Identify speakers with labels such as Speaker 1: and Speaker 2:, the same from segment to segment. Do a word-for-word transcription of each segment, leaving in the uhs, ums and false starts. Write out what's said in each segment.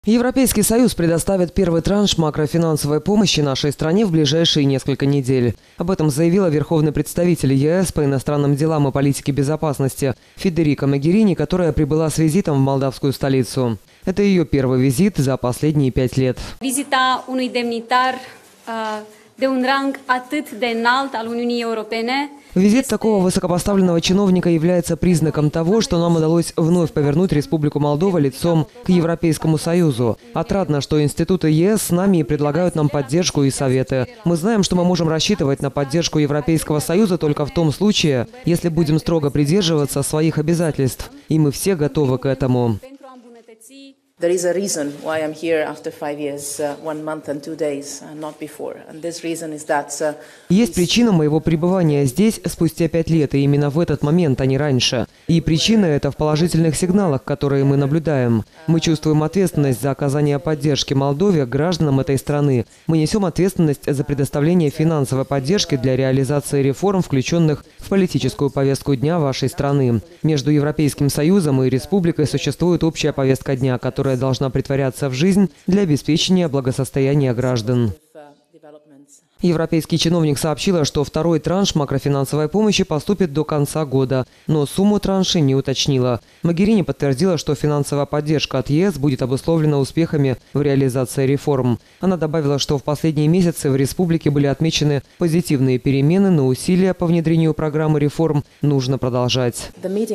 Speaker 1: Европейский Союз предоставит первый транш макрофинансовой помощи нашей стране в ближайшие несколько недель. Об этом заявила верховный представитель ЕС по иностранным делам и политике безопасности Федерика Могерини, которая прибыла с визитом в молдавскую столицу. Это ее первый визит за последние пять лет.
Speaker 2: Визита unui demnitar de un rang atât de înalt al Uniunii Europene.
Speaker 1: Визит такого высокопоставленного чиновника является признаком того, что нам удалось вновь повернуть Республику Молдова лицом к Европейскому Союзу. Отрадно, что институты ЕС с нами и предлагают нам поддержку и советы. Мы знаем, что мы можем рассчитывать на поддержку Европейского Союза только в том случае, если будем строго придерживаться своих обязательств. И мы все готовы к этому.
Speaker 3: There is a reason why I'm here after five years, uh, one month and two days, uh, not before. And this reason is that. Uh,
Speaker 1: Есть причина моего пребывания здесь спустя пять лет, и именно в этот момент, а не раньше. И причина это в положительных сигналах, которые мы наблюдаем. Мы чувствуем ответственность за оказание поддержки Молдове гражданам этой страны. Мы несем ответственность за предоставление финансовой поддержки для реализации реформ, включенных в политическую повестку дня вашей страны. Между Европейским Союзом и Республикой существует общая повестка дня, которая которая должна претворяться в жизнь для обеспечения благосостояния граждан. Европейский чиновник сообщила, что второй транш макрофинансовой помощи поступит до конца года, но сумму траншей не уточнила. Могерини подтвердила, что финансовая поддержка от ЕС будет обусловлена успехами в реализации реформ. Она добавила, что в последние месяцы в республике были отмечены позитивные перемены, но усилия по внедрению программы реформ нужно продолжать.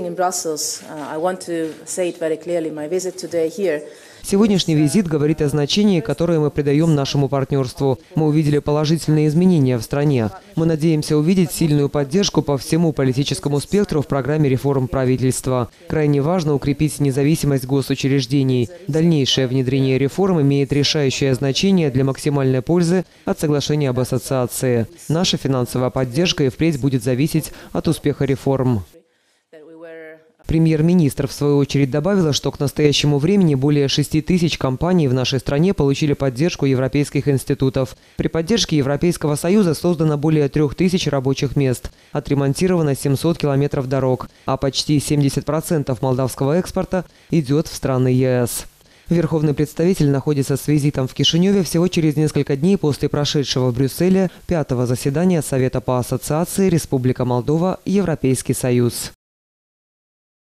Speaker 1: Сегодняшний визит говорит о значении, которое мы придаем нашему партнерству. Мы увидели положительные изменения в стране. Мы надеемся увидеть сильную поддержку по всему политическому спектру в программе реформ правительства. Крайне важно укрепить независимость госучреждений. Дальнейшее внедрение реформ имеет решающее значение для максимальной пользы от соглашения об ассоциации. Наша финансовая поддержка и впредь будет зависеть от успеха реформ. Премьер-министр, в свою очередь, добавила, что к настоящему времени более шести тысяч компаний в нашей стране получили поддержку европейских институтов. При поддержке Европейского Союза создано более трех тысяч рабочих мест, отремонтировано семьсот километров дорог, а почти семьдесят процентов молдавского экспорта идет в страны ЕС. Верховный представитель находится с визитом в Кишиневе всего через несколько дней после прошедшего в Брюсселе пятого заседания Совета по ассоциации Республика Молдова – Европейский Союз.